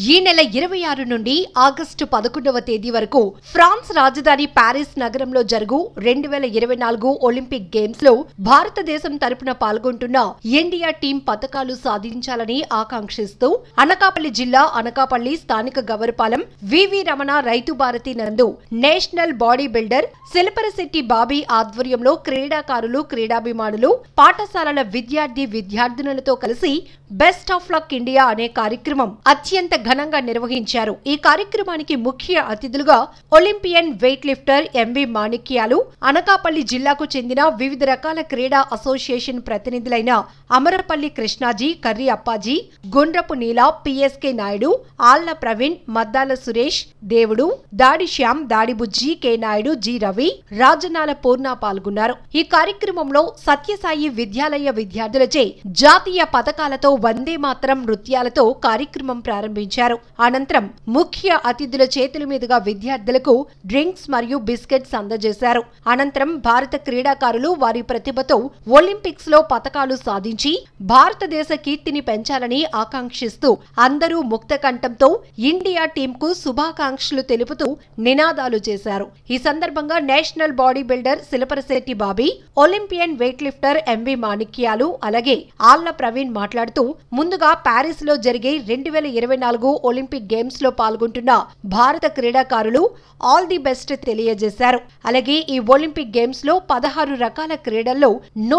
ఈ నెల 26 నుండి ఆగస్టు 11వ తేదీ వరకు ఫ్రాన్స్ రాజధాని ప్యారిస్ నగరంలో జరుగు 2024 ఒలింపిక్ గేమ్స్ లో భారతదేశం తరపున పాల్గొంటున్న ఇండియా టీం పతకాలు సాధించాలని ఆకాంక్షిస్తూ అనకాపల్లి జిల్లా అనకాపల్లి స్థానిక గవరపాలెం వివి రమణ రైతు భారతి నందు national body builder Shilparasetti Bobby ఆధ్వర్యంలో క్రీడాకారులు క్రీడాభిమానులు పాఠశాలల విద్యార్థినులతో కలిసి బెస్ట్ ఆఫ్ లక్ ఇండియా అనే కార్యక్రమం అత్యంత ఘనంగా నిర్వహించారు। ఈ కార్యక్రమానికి ముఖ్య అతిథులుగా Olympian weight lifter M V Manikyalu, Anakapalli జిల్లాకు చెందిన వివిధ రకాల క్రీడా అసోసియేషన్ ప్రతినిధులైన Amarapalli Krishnaji, Karri Appaji, Gundrapu Neela, PSK Naidu, Alla Praveen, Maddala Suresh, Devudu, Dadi Shyam, Dadi Bujji, K Naidu, G Ravi, Rajanala Purna పాల్గొన్నారు। ఈ కార్యక్రమంలో సత్యసాయి విద్యాలయ విద్యార్థులచే జాతీయ పతకాలతో వందే మాతరం నృత్యాలతో కార్యక్రమం ప్రారంభించారు। అనంతరం ముఖ్య అతిథుల చేతుల మీదుగా విద్యార్థులకు డ్రింక్స్ మరియు బిస్కెట్స్ అందజేశారు। అనంతరం భారత క్రీడాకారులు వారి ప్రతిభతో ఒలింపిక్స్ లో పతకాలు సాధించి భారతదేశ కీర్తిని పెంచాలని ఆకాంక్షిస్తూ అందరూ ముక్త కంఠంతో ఇండియా టీంకు శుభాకాంక్షలు తెలుపుతూ నినాదాలు చేశారు। ఈ సందర్భంగా national body builder Shilparasetti Bobby, Olympian weight lifter M V Manikyalu, అలాగే ఆళ్ల ప్రవీణ్ మాట్లాడుతూ ముందుగా ప్యారిస్ లో జరిగే 2024 ఒలింపిక్ గేమ్స్ లో పాల్గొంటున్న భారత క్రీడాకారులు ఆల్ ది బెస్ట్ తెలియజేశారు। అలాగే ఈ ఒలింపిక్ గేమ్స్ లో 16 రకాల క్రీడల్లో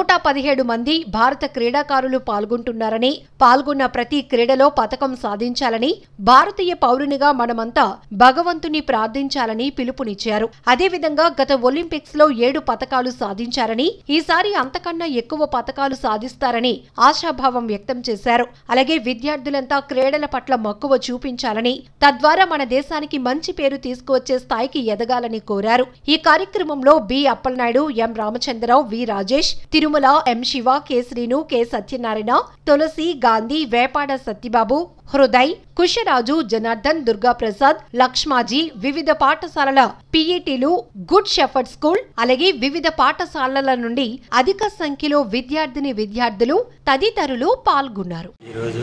117 మంది భారత క్రీడాకారులు పాల్గొంటున్నారని, పాల్గొన్న ప్రతి క్రీడలో పతకం సాధించాలని, భారతీయ పౌరునిగా మనమంతా భగవంతుని ప్రార్థించాలని పిలుపునిచ్చారు। అదేవిధంగా గత ఒలింపిక్స్ లో 7 పతకాలు సాధించారని, ఈసారి అంతకన్నా ఎక్కువ పతకాలు సాధిస్తారని ఆశాభావం వ్యక్తం చేశారు। అలాగే విద్యార్థులంతా క్రీడల పట్ల మక్కువ చూపించాలని, తద్వారా మన దేశానికి మంచి పేరు తీసుకువచ్చే స్థాయికి ఎదగాలని కోరారు। ఈ కార్యక్రమంలో B Appalanaidu, M Ramachandrarao, V Rajesh, Tirumala, M Siva, K Srinu, K Satyanarayana, Tulasi, Gandhi, Vepada Satyababu, Hriday, Kusharaju, Janardhan, Durgaprasad, Lakshmaji, వివిధ పాఠశాలల పిఈటీలు, గుడ్ షెఫర్డ్ స్కూల్, అలాగే వివిధ పాఠశాలల నుండి అధిక సంఖ్యలో విద్యార్థులు తదితరులు పాల్గొన్నారు। ఈరోజు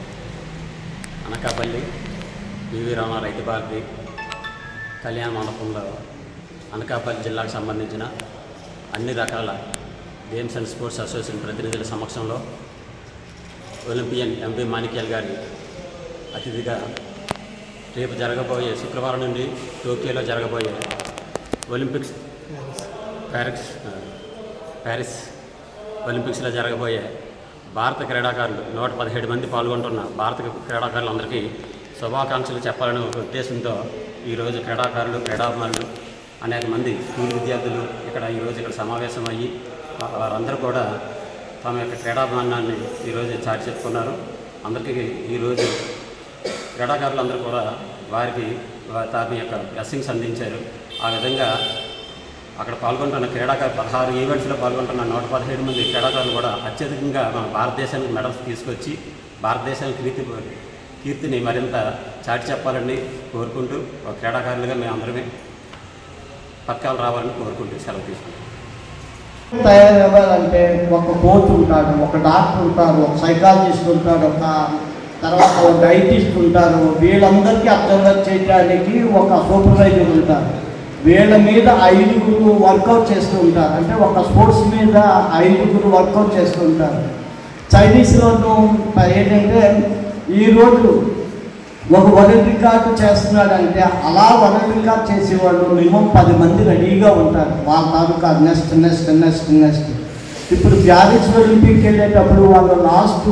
అనకాపల్లి వివి రమణ రైతు భారతి కళ్యాణ మండపంలో అనకాపల్లి జిల్లాకు సంబంధించిన అన్ని రకాల గేమ్స్ అండ్ స్పోర్ట్స్ అసోసియేషన్ ప్రతినిధుల సమక్షంలో ఒలింపియన్ ఎంవి మాణిక్యాల్ గారి అతిథిగా రేపు జరగబోయే శుక్రవారం నుండి టోక్యోలో జరగబోయే ఒలింపిక్స్ ప్యారిస్ ఒలింపిక్స్లో జరగబోయే భారత క్రీడాకారులు 117 మంది పాల్గొంటున్న భారత క్రీడాకారులందరికీ శుభాకాంక్షలు చెప్పాలనే ఉద్దేశంతో ఈరోజు క్రీడాకారులు, క్రీడాభిమానులు అనేక మంది స్కూల్ విద్యార్థులు ఈరోజు ఇక్కడ సమావేశమయ్యి వారందరూ కూడా తమ యొక్క క్రీడాభిమానాన్ని ఈరోజు చాటి చెప్పుకున్నారు। అందరికీ ఈరోజు క్రీడాకారులందరూ కూడా వారికి తమ యొక్క బ్లెస్సింగ్స్ అందించారు। ఆ విధంగా అక్కడ పాల్గొంటున్న క్రీడాకారులు 16 ఈవెంట్స్లో పాల్గొంటున్న 117 మంది క్రీడాకారులు కూడా అత్యధికంగా మన భారతదేశానికి మెడల్స్ తీసుకొచ్చి భారతదేశానికి కీర్తిని మరింత చాటి చెప్పాలని కోరుకుంటూ ఒక క్రీడాకారులుగా మేము అందరమే పథకాలు రావాలని కోరుకుంటూ సెలవు తీసుకుంటాం। తయారవ్వాలంటే ఒక కోచ్ ఉంటాడు, ఒక డాక్టర్ ఉంటారు, ఒక సైకాలజిస్ట్ ఉంటాడు, తర్వాత ఒక డైటిస్ట్ ఉంటారు, వీళ్ళందరికీ అబ్జర్వ్ చేయడానికి ఒక సూపర్వైజర్ ఉంటారు। వీళ్ళ మీద 5గురు వర్కౌట్ చేస్తూ ఉంటారు, అంటే ఒక స్పోర్ట్స్ మీద 5గురు వర్కౌట్ చేస్తూ ఉంటారు। చైనీస్లోనూ ఏంటంటే ఈరోజు ఒక వరల్డ్ రికార్డు చేస్తున్నాడంటే అలా వరల్డ్ రికార్డ్ చేసేవాళ్ళు మినిమం 10 మంది రెడీగా ఉంటారు, వాళ్ళ తాలూకా నెక్స్ట్ ఇప్పుడు ప్యారిస్ ఒలింపిక్కి వెళ్ళేటప్పుడు వాళ్ళు లాస్ట్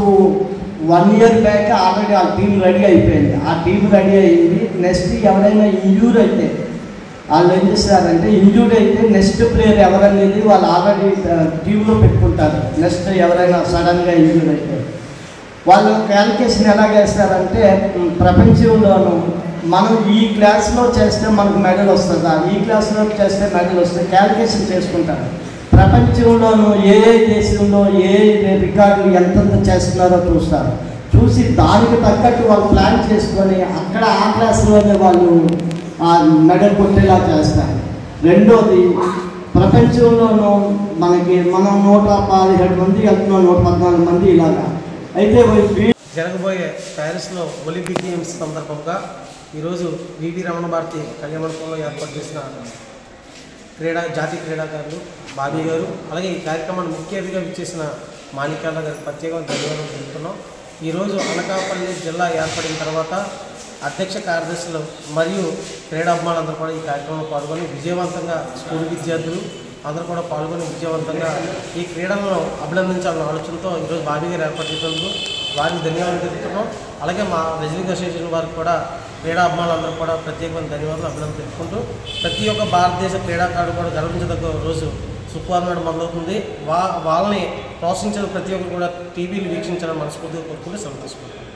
1 ఇయర్ బ్యాక్ ఆల్రెడీ ఆ టీం రెడీ అయిపోయింది। ఆ టీం రెడీ అయ్యింది। నెక్స్ట్ ఎవరైనా ఇంజూర్ అయితే వాళ్ళు ఏం చేస్తారంటే, ఇంజూర్డ్ అయితే నెక్స్ట్ ప్లేయర్ ఎవరనేది వాళ్ళు ఆల్రెడీ టీంలో పెట్టుకుంటారు। నెక్స్ట్ ఎవరైనా సడన్గా ఇంజూర్ అయితే వాళ్ళు క్యాలిక్యులేషన్ ఎలా చేస్తారంటే, ప్రపంచంలోనూ మనం ఈ క్లాస్లో చేస్తే మనకు మెడల్ వస్తుందా, ఈ క్లాస్లో చేస్తే మెడల్ వస్తుంది, క్యాలిక్యులేషన్ చేసుకుంటారు। ప్రపంచంలోనూ ఏ దేశంలో ఏ రికార్డులు ఎంతెంత చేస్తున్నారో చూస్తారు, చూసి దానికి తగ్గట్టు వాళ్ళు ప్లాన్ చేసుకొని అక్కడ ఆ క్లాస్లోనే వాళ్ళు ఆ మెడల్ కొట్టేలా చేస్తారు। రెండోది, ప్రపంచంలోనూ మనం 117 మంది వెళ్తున్నాం, 114 మంది ఇలాగా అయితే జరగబోయే ప్యారిస్లో ఒలింపిక్ గేమ్స్ సందర్భంగా ఈరోజు వివి రమణ భారతి కళ్యాణ మండపంలో ఏర్పాటు చేసిన జాతీయ క్రీడాకారులు బాబీ గారు, అలాగే ఈ కార్యక్రమాన్ని ముఖ్య అతిథిగా విచ్చేసిన మాణిక్యాల గారికి ప్రత్యేకంగా ధన్యవాదాలు తెలుపుతున్నాం. ఈరోజు అనకాపల్లి జిల్లా ఏర్పడిన తర్వాత అధ్యక్ష కార్యదర్శులు మరియు క్రీడాభిమానులందరూ కూడా ఈ కార్యక్రమంలో పాల్గొని విజయవంతంగా స్కూల్ విద్యార్థులు అందరూ కూడా పాల్గొని విజయవంతంగా ఈ క్రీడలను అభినందించాలన్న ఆలోచనతో ఈరోజు బాబీ గారు ఏర్పాటు చేసినందుకు వారికి ధన్యవాదాలు తెలుపుతున్నాం. అలాగే మా రెజ్లింగ్ అసోసియేషన్ వారికి కూడా క్రీడాభిమానులందరూ కూడా ప్రత్యేకమైన ధన్యవాదాలు అభినందన తెలుపుకుంటూ ప్రతి ఒక్క భారతదేశ క్రీడాకారుడు కూడా గర్వించదగ్గ రోజు శుక్రవారం నాడు మొదలవుతుంది. వాళ్ళని ప్రోత్సహించిన ప్రతి ఒక్కరు కూడా టీవీలు వీక్షించాలని మనస్ఫూర్తిగా కోరుకుంటూ సెలవు తీసుకుంటాం.